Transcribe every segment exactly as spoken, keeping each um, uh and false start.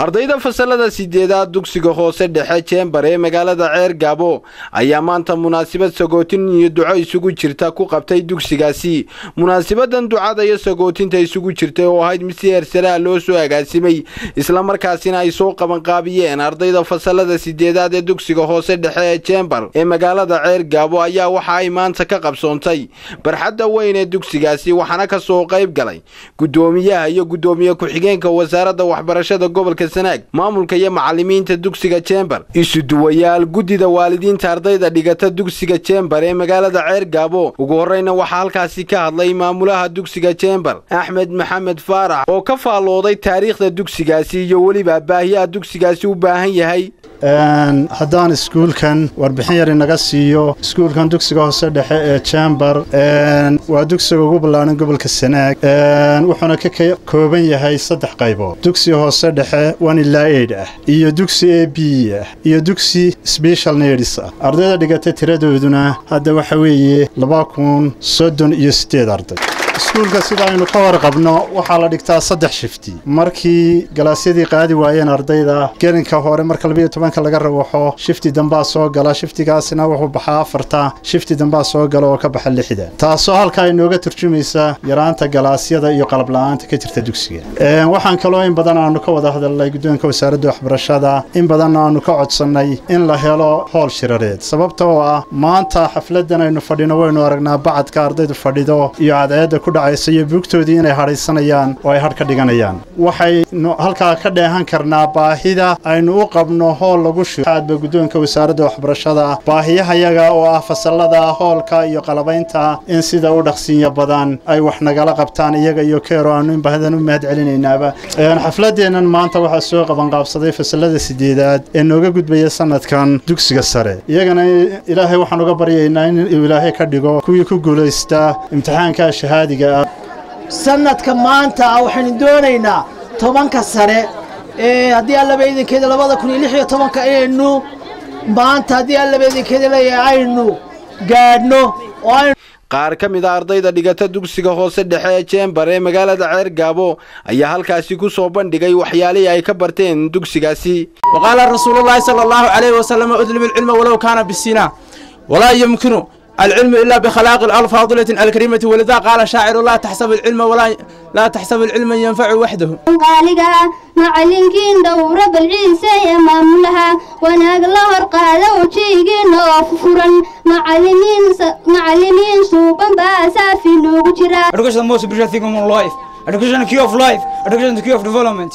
ardayda fasalada sideedaad dugsiga hoose dhexe Chamber ee magaalada Ceergabo ayaa maanta munaasabad sagootin iyo duco isugu jirta ku qabtay dugsigaasi. Munaasabadan ducada iyo sagootinta isugu jirtay oo ahayd mid si heersare loo soo agaasimay isla markaasina ay soo qaban qaabiyeen ardayda fasalada sideedaad ee dugsiga hoose dhexe ee Chamber ee magaalada Ceergabo ayaa waxa ay maanta ka qabsoontay barxadda weyn ee dugsigaasi waxaana ka soo qayb galay gudoomiyaha iyo gudoomiye ku xigeenka wasaaradda waxbarashada gobolka Sanaag maamulka iyo macallimiinta dugsiga Chamber isu duwayaal gudida waalidiinta ardayda dhigata dugsiga Chamber ee magaalada Ceergabo. Ugu horeyna waxa halkaasi ka hadlay maamulaha dugsiga Chamber Axmed Maxamed Faarax oo ka faalooday taariikhda dugsigaasi iyo waliba baahiyaha dugsigaasi u baahan yahay. een haddaan iskuulkan warbixin yar inaga siiyo iskuulkan dugsiga hoose dhexe ee Chamber een waa dugsiga ugu ballaaran gobolka Sanaag een wuxuuna ka kooban yahay saddex qaybood dugsiga hoose dhexe one ilaa eight ah iyo dugsi A B ah iyo dugsi special needs ah. Ardayda dhigata tiradooduna hadda waxa weeye laba kun soddon iyo sideed arday. iskuulka sida aynu ka warqabno waxa la dhigtaa saddex shifti markii galaasyadii qaadi waayeen ardayda gelinka hore marka laba iyo toban ka laga rawaxo shifti dambaa soo gala shiftigaasina wuxuu baxaa afarta shifti dambaa soo gala oo ka baxa lixda taasoo halka ay nooga turjumaysa yaraanta galaasyada iyo qalab la'aanta ka jirta dugsiga. een waxaan kaloo in badan aanu ka wada hadalnay guddoonka wasaaradda waxbarashada in badan aanu ka codsanay in la helo hool shirareed sababtoo ah maanta xafladan aynu fadhino waynu aragnaa bacadka ardaydu fadhido iyo cadceedda ku dhacaysa buugtoodii inay haraysanayaan oo ay har ka dhiganayaan. waxay halka ka dheehan karnaa baahida aynu u qabno hool lagu shaqaadba guddoonka wasaaradda waxbarashada baahiyaha yaga oo ah fasalada hoolka iyo qalabaynta in sida u dhaqsiin badan ay wax nagala qabtaan iyaga iyo keero aanu in baahdan u mahad celinaynaaba. een xafladeenan maanta waxa soo qaban qaabsaday fasalada sideedaad ee nooga gudbaya sanadkan dugsiga sare iyagana ilaahay waxaan uga baryaynaa in ilaahay ka dhigo kuwii ku guuleystaa imtixaanka shahaadiga sanadka maanta waxaan doonaynaa tobanka sare ee hadii alla beedankeeda laba kun iyo lix iyo toban ka aynu maanta hadii alla beedankeeda leeyahay aynu gaadhno oo qaar ka mid ah ardayda dhigata dugsiga hoose dhexe ee Chamber ee magaalada Ceergabo ayaa halkaasi ku soo bandhigay waxyaalihii ay ka barteen dugsigaasi. waqala rasuulullaahi sallallahu alayhi wa sallam udlib al-ilma walaw kana bisina wala yumkinu العلم إلا بخلاق الفاضلة الكريمة ولذا قال شاعر لا تحسب العلم ولا لا تحسب العلم ينفع وحده. قالها معلمين دورة بالعيسى يماملها وناقل هرقادة وشيقين وففرا معلمين معلمين سوبا باسا في لوجرا. Education is the most important thing in life. Education is the key of life. Education is the key of development.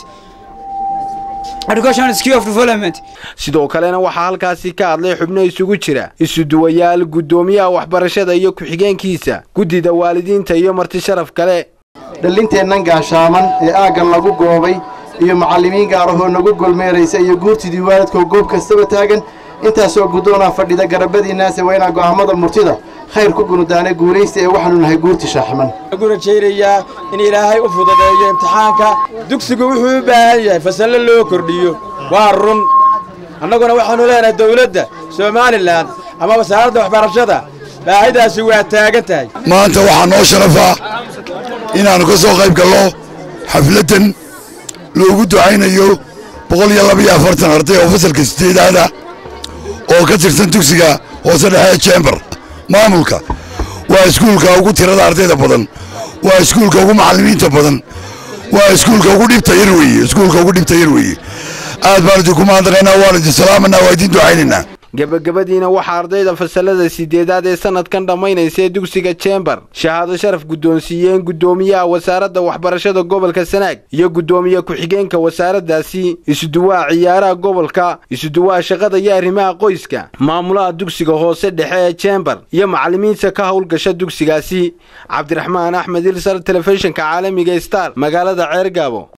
Education is key of development. sidoo kalena waxa halkaasi ka hadlay xubno isugu jira isu duwayaal gudoomiyaha waxbarashada iyo ku xigeenkiisa gudida waalidiinta iyo marti sharaf kale. dhalinteenan gaashaaman ee aagan lagu goobay iyo macallimiin gaar ah oo nagu golmeeraysa iyo guurtidii waalidka goob kastaba taagan intaas oo gudoona fadhida garabadiinaas wayna go'aamada murtida khayr ku gunudaane guuleysay ee waxaanu nahay guurti shaaxman. gura jeeriya in ilaahay u fududeeyo imtixaanka dugsigu wuxuu u baahan yahay fasal loo kordhiyo waa run annaguna waxaanu leenahay dawladda Soomaaliland ama wasaaradda waxbarashada baahidaasi waa taagan tahay. maanta waxaa noo sharafa inaanu ka soo qayb galno xafladan loogu ducaynayo boqol iyo laba iyo afartan arday oo fasalka sideedaad ah oo ka tirsan dugsiga hoose dhexe Chamber. maamulka waa iskuulka ugu tirada ardayda badan waa iskuulka ugu macallimiinta badan waa iskuulka ugu dhibta yar weeye iskuulka ugu dhibta yar weeye aad baan idinku mahadnaqaynaa waan idin salaamanaa waa idin ducaynaynaa. gabagabadiina waxa ardayda fasalada sideedaad ee sanadkan dhamaynaysa dugsiga Chamber shahaado sharaf gudoonsiiyeen gudoomiyaha wasaaradda waxbarashada gobolka Sanaag iyo gudoomiye ku xigeenka wasaaraddaasi isu duwaa ciyaaraha gobolka isu duwaa shaqada iyo arrimaha qoyska maamulaha dugsiga hoose dhexe ee Chamber iyo macallimiinta ka howlgasha dugsigaasi. Cabdiraxmaan Axmed Ilsar telefishinka caalamiga Star magaalada Ceergabo.